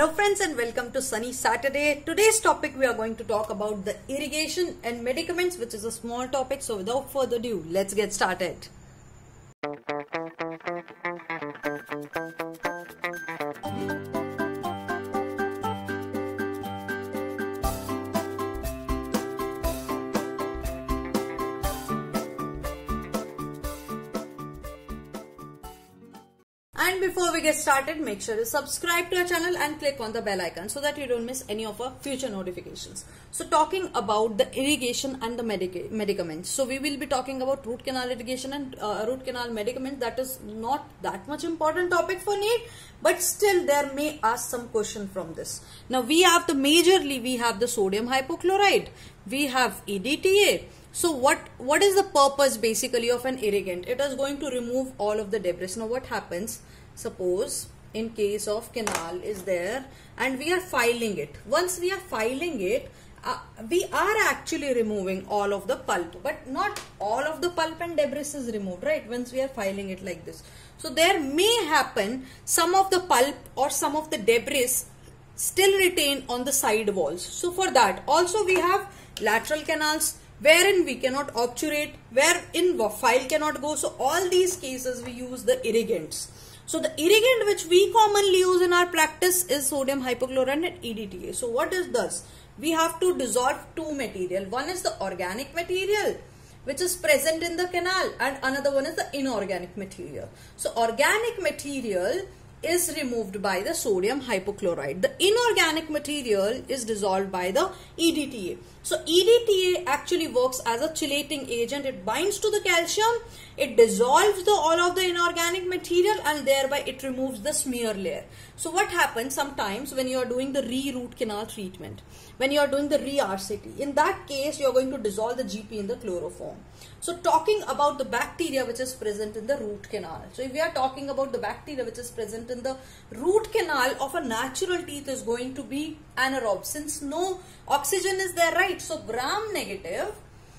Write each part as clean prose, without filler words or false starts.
Hello friends and welcome to Sunny Saturday. Today's topic we are going to talk about the irrigation and medicaments, which is a small topic. So without further ado, let's get started. And before we get started, make sure to subscribe to our channel and click on the bell icon so that you don't miss any of our future notifications. So talking about the irrigation and the medicaments. So we will be talking about root canal irrigation and root canal medicaments. That is not that much important topic for NEET, but still there may ask some question from this. Now we have the sodium hypochlorite, we have EDTA. So what is the purpose basically of an irrigant? It is going to remove all of the debris. Now what happens? Suppose in case of canal is there and we are filing it. Once we are filing it, we are actually removing all of the pulp, but not all of the pulp and debris is removed, right? Once we are filing it like this. So there may happen some of the pulp or some of the debris still retain on the side walls. So for that also we have lateral canals, wherein we cannot obturate, wherein file cannot go. So all these cases we use the irrigants. So the irrigant which we commonly use in our practice is sodium hypochlorite and EDTA. So what is this? We have to dissolve two material. One is the organic material which is present in the canal and another one is the inorganic material. So organic material is removed by the sodium hypochlorite. The inorganic material is dissolved by the EDTA. So EDTA actually works as a chelating agent. It binds to the calcium, it dissolves all of the inorganic material and thereby it removes the smear layer. So what happens sometimes when you are doing the re-root canal treatment, when you are doing the re-RCT, in that case you are going to dissolve the GP in the chloroform. So talking about the bacteria which is present in the root canal. So if we are talking about the bacteria which is present in the root canal of a natural teeth is going to be anaerobe, since no oxygen is there, right? So gram-negative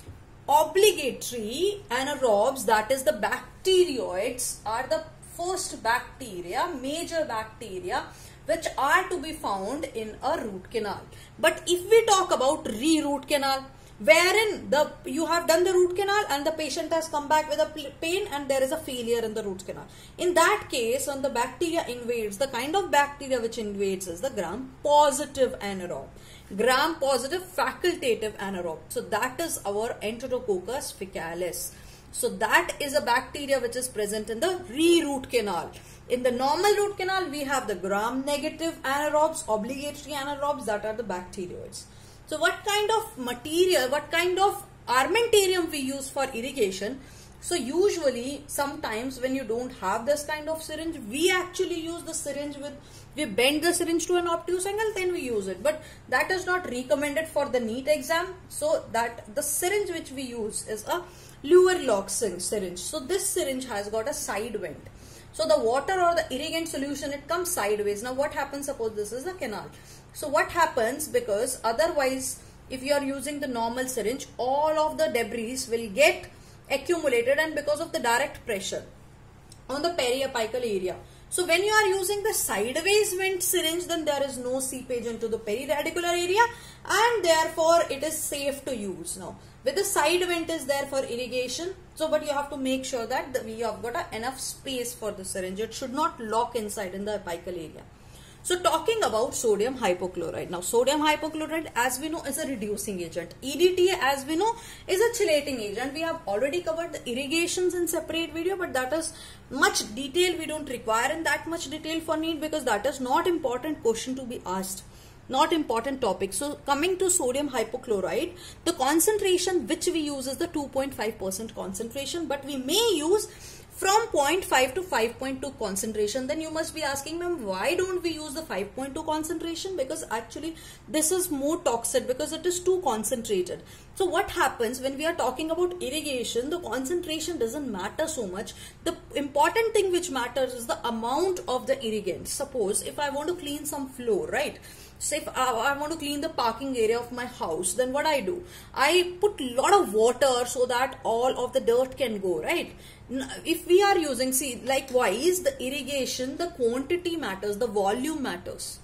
obligatory anaerobes, that is the bacteroids, are the first bacteria, major bacteria which are to be found in a root canal. But if we talk about re-root canal, wherein you have done the root canal and the patient has come back with a pain and there is a failure in the root canal. In that case, when the bacteria invades, the kind of bacteria which invades is the gram-positive anaerobe, gram-positive facultative anaerobe. So that is our Enterococcus faecalis. So that is a bacteria which is present in the re-root canal. In the normal root canal, we have the gram-negative anaerobes, obligatory anaerobes, that are the bacteroids. So what kind of material, what kind of armamentarium we use for irrigation? So usually sometimes when you don't have this kind of syringe, we actually use the syringe we bend the syringe to an obtuse angle, then we use it. But that is not recommended for the NEET exam. So that the syringe which we use is a Luer lock syringe. So this syringe has got a side vent. So the water or the irrigant solution, it comes sideways. Now what happens, suppose this is the canal. So what happens, because otherwise if you are using the normal syringe, all of the debris will get accumulated and because of the direct pressure on the periapical area. So when you are using the sideways vent syringe, then there is no seepage into the periradicular area and therefore it is safe to use. Now with the side vent is there for irrigation, so but you have to make sure that we have got enough space for the syringe. It should not lock inside in the apical area. So talking about sodium hypochlorite. Now sodium hypochlorite, as we know, is a reducing agent. EDTA, as we know, is a chelating agent. We have already covered the irrigations in separate video, but that is much detail we don't require in that much detail for NEET, because that is not important question to be asked. Not important topic. So coming to sodium hypochlorite, the concentration which we use is the 2.5% concentration, but we may use from 0.5 to 5.2 concentration. Then you must be asking, ma'am, why don't we use the 5.2 concentration? Because actually this is more toxic because it is too concentrated. So what happens when we are talking about irrigation, the concentration doesn't matter so much. The important thing which matters is the amount of the irrigant. Suppose if I want to clean some floor, right? Say if I want to clean the parking area of my house, then what I do? I put a lot of water so that all of the dirt can go, right? If we are using, see, likewise the irrigation, the quantity matters, the volume matters.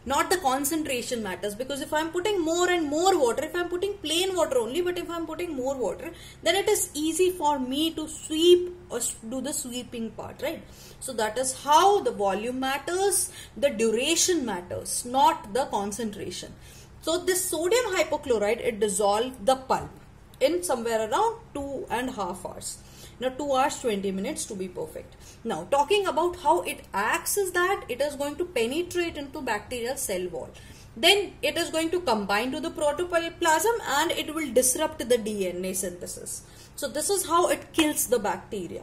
not the concentration matters, because if I'm putting more and more water, if I'm putting plain water only, but if I'm putting more water, then it is easy for me to sweep or do the sweeping part, right? So that is how the volume matters, the duration matters, not the concentration. So this sodium hypochlorite, it dissolved the pulp in somewhere around 2.5 hours. Now 2 hours 20 minutes to be perfect. Now talking about how it acts is that it is going to penetrate into bacterial cell wall. Then it is going to combine to the protoplasm and it will disrupt the DNA synthesis. So this is how it kills the bacteria.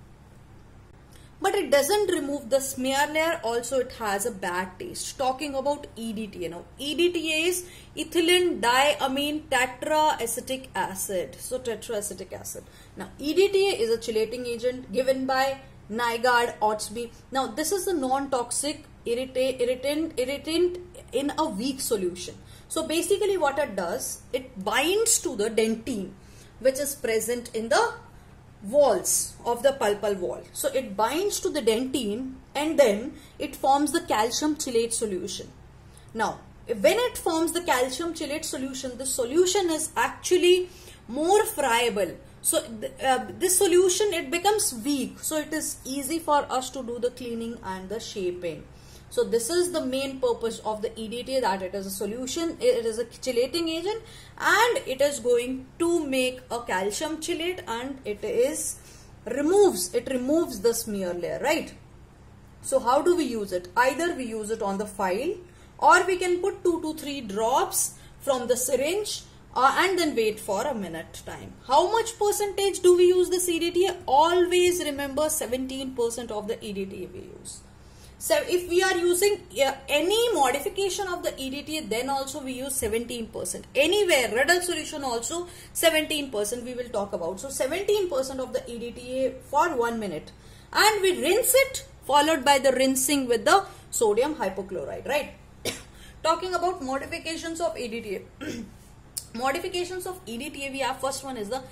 But it doesn't remove the smear layer. Also, it has a bad taste. Talking about EDTA now. EDTA is ethylene diamine tetraacetic acid. So, tetraacetic acid. Now, EDTA is a chelating agent given by Nygaard Otsby. Now, this is a non-toxic irritant in a weak solution. So, basically what it does, it binds to the dentine which is present in the walls of the pulpal wall. So it binds to the dentine and then it forms the calcium chelate solution. Now when it forms the calcium chelate solution, the solution is actually more friable. So this solution, it becomes weak, so it is easy for us to do the cleaning and the shaping. So this is the main purpose of the EDTA, that it is a solution, it is a chelating agent and it is going to make a calcium chelate and it removes the smear layer, right? So how do we use it? Either we use it on the file or we can put 2 to 3 drops from the syringe and then wait for a minute time. How much percentage do we use this EDTA? Always remember 17% of the EDTA we use. So if we are using any modification of the EDTA, then also we use 17%. Anywhere, Redel solution also 17% we will talk about. So 17% of the EDTA for 1 minute. And we rinse it, followed by the rinsing with the sodium hypochlorite, right? Talking about modifications of EDTA. Modifications of EDTA, we have first one is the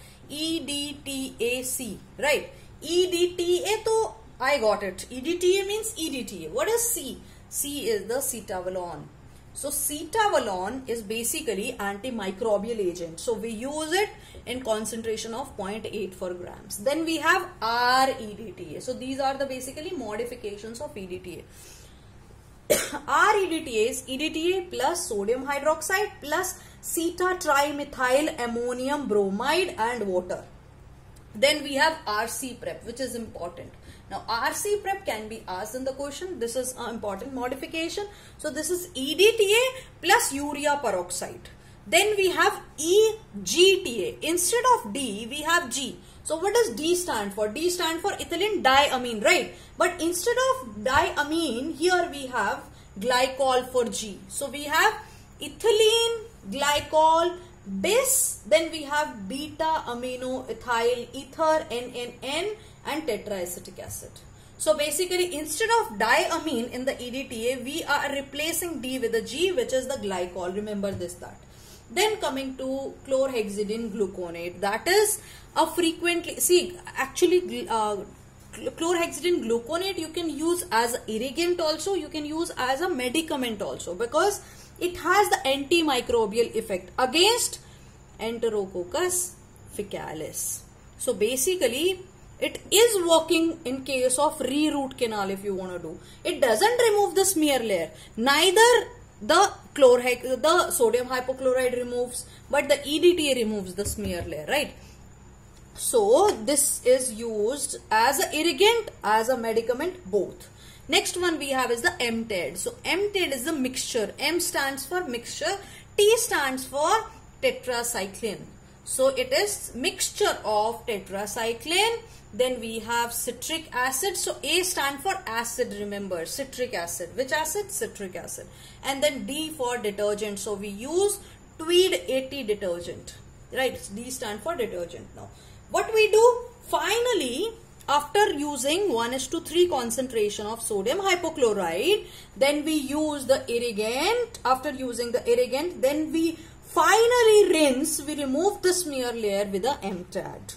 EDTAC, right? EDTA to I got it. EDTA means EDTA. What is C? C is the cetavolon. So cetavolon is basically antimicrobial agent. So we use it in concentration of 0.84 grams. Then we have REDTA. So these are the basically modifications of EDTA. REDTA is EDTA plus sodium hydroxide plus ceta-trimethyl ammonium bromide and water. Then we have RC prep, which is important. Now RC prep can be asked in the question. This is an important modification. So this is EDTA plus urea peroxide. Then we have EGTA. Instead of D, we have G. So what does D stand for? D stand for ethylene diamine, right? But instead of diamine, here we have glycol for G. So we have ethylene, glycol, bis, then we have beta amino ethyl ether, NNN, and tetraacetic acid. So basically instead of diamine in the EDTA, we are replacing D with a G, which is the glycol. Remember that. Then coming to chlorhexidine gluconate, that is a frequently, see actually chlorhexidine gluconate you can use as an irrigant also, you can use as a medicament also, because it has the antimicrobial effect against Enterococcus faecalis. So basically it is working in case of re-root canal if you want to do. It doesn't remove the smear layer. Neither the sodium hypochlorite removes, but the EDTA removes the smear layer, right? So this is used as an irrigant, as a medicament, both. Next one we have is the MTED. So MTED is the mixture. M stands for mixture. T stands for tetracycline. So it is mixture of tetracycline. Then we have citric acid. So A stand for acid, remember, citric acid. Which acid? Citric acid. And then D for detergent. So we use Tweed 80 detergent. Right? D stand for detergent. Now what we do finally, after using 1:3 concentration of sodium hypochlorite, then we use the irrigant. After using the irrigant, then we finally rinse, we remove the smear layer with the MTAD.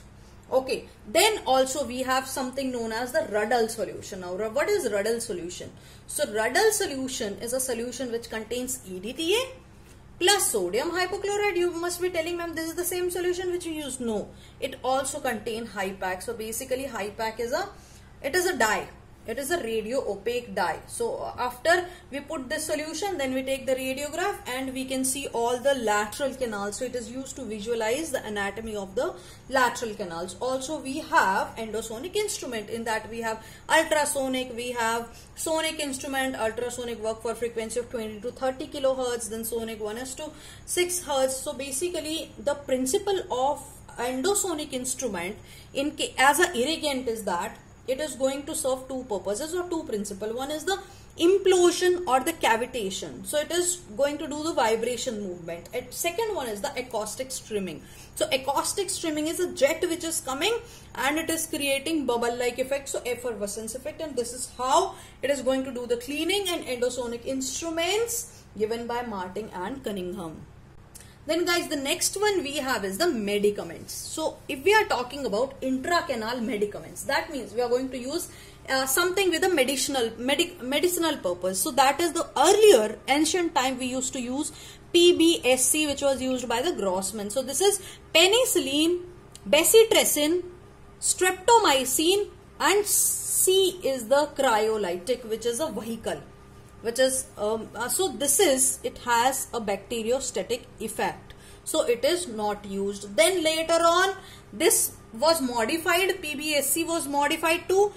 Okay, then also we have something known as the Ruddle solution. Now, what is Ruddle solution? So, Ruddle solution is a solution which contains EDTA plus sodium hypochlorite. You must be telling, ma'am, this is the same solution which you used. No, it also contains HYPAC. So, basically HYPAC is a dye. It is a radio opaque dye. So after we put this solution, then we take the radiograph and we can see all the lateral canals. So it is used to visualize the anatomy of the lateral canals. Also we have endosonic instrument, in that we have ultrasonic, we have sonic instrument. Ultrasonic work for frequency of 20 to 30 kilohertz, then sonic 1 is to 6 hertz. So basically the principle of endosonic instrument as an irrigant is that it is going to serve two purposes or two principles. One is the implosion or the cavitation. So it is going to do the vibration movement. And second one is the acoustic streaming. So acoustic streaming is a jet which is coming and it is creating bubble-like effect. So effervescence effect, and this is how it is going to do the cleaning and endosonic instruments given by Martin and Cunningham. Then guys, the next one we have is the medicaments. So if we are talking about intracanal medicaments, that means we are going to use something with a medicinal purpose. So that is the earlier ancient time we used to use PBSC, which was used by the Grossman. So this is penicillin, bacitracin, streptomycin, and C is the cryolytic, which is a vehicle. Which is it has a bacteriostatic effect, so it is not used. Then later on this was modified, PBSC was modified to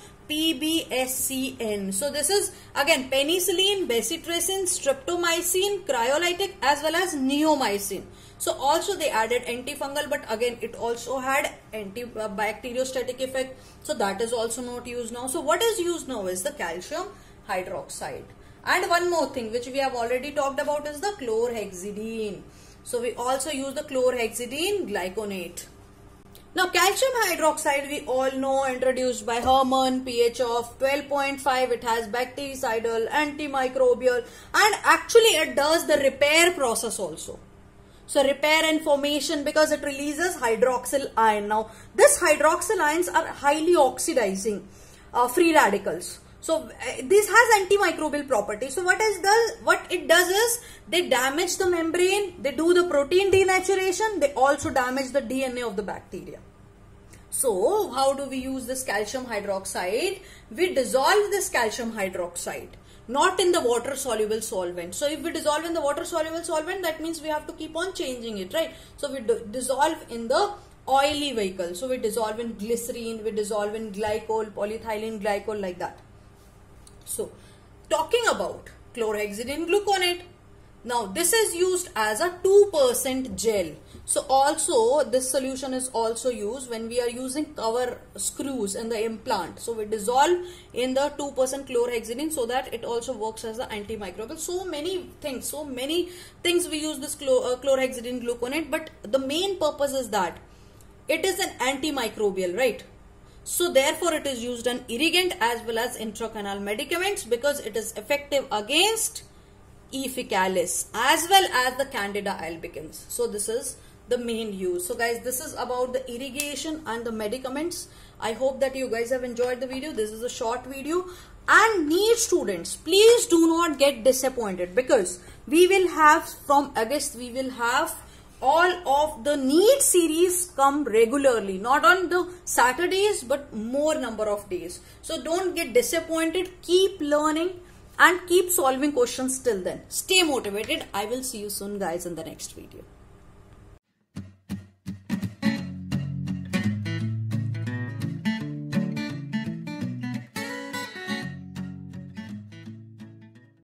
PBSCN. So this is again penicillin, bacitracin, streptomycin, cryolytic, as well as neomycin. So also they added antifungal, but again it also had antibacteriostatic effect, so that is also not used now. So what is used now is the calcium hydroxide. And one more thing which we have already talked about is the chlorhexidine. So we also use the chlorhexidine glyconate. Now calcium hydroxide we all know, introduced by Hermann, pH of 12.5. It has bactericidal, antimicrobial, and actually it does the repair process also. So repair and formation, because it releases hydroxyl ion. Now this hydroxyl ions are highly oxidizing free radicals. So this has antimicrobial properties. So what it does is they damage the membrane, they do the protein denaturation, they also damage the DNA of the bacteria. So how do we use this calcium hydroxide? We dissolve this calcium hydroxide, not in the water soluble solvent. So if we dissolve in the water soluble solvent, that means we have to keep on changing it, right? So we dissolve in the oily vehicle. So we dissolve in glycerine, we dissolve in glycol, polyethylene glycol, like that. So talking about chlorhexidine gluconate, now this is used as a 2% gel. So also this solution is also used when we are using cover screws in the implant. So we dissolve in the 2% chlorhexidine so that it also works as an antimicrobial. So many things we use this chlorhexidine gluconate, but the main purpose is that it is an antimicrobial, right? So therefore it is used in irrigant as well as intracanal medicaments, because it is effective against E. faecalis as well as the Candida albicans. So this is the main use. So guys, this is about the irrigation and the medicaments. I hope that you guys have enjoyed the video. This is a short video. And NEET students, please do not get disappointed, because we will have from August, we will have all of the NEET series come regularly, not on the Saturdays but more number of days. So don't get disappointed, keep learning and keep solving questions till then. Stay motivated. I will see you soon guys in the next video.